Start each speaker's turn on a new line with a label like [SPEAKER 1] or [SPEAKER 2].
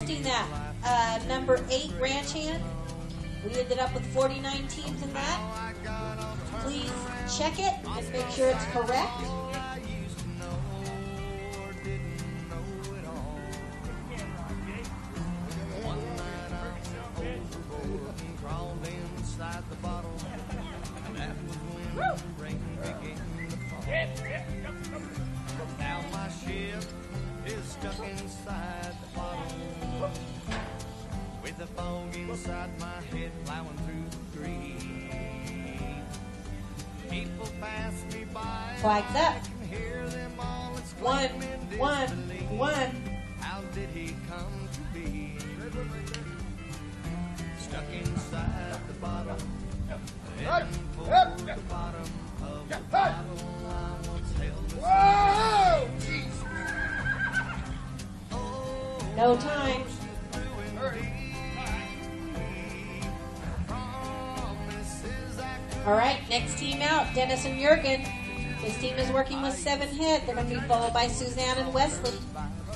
[SPEAKER 1] lifting that number 8 ranch hand. We ended up with 49 teams in that. Please check it and make sure it's correct.
[SPEAKER 2] Now my ship is stuck inside the bottle, with the fog inside my head plowing through the green. People pass me by,
[SPEAKER 1] Flags up.
[SPEAKER 2] I can hear them all
[SPEAKER 1] 1, 1, 1.
[SPEAKER 2] How did he come to be? Stuck inside the bottle, and pulled the bottom of the bottle I once held.
[SPEAKER 1] No time. All right, next team out, Dennis and Jurgen. This team is working with 7 head. They're going to be followed by Suzanne and Wesley.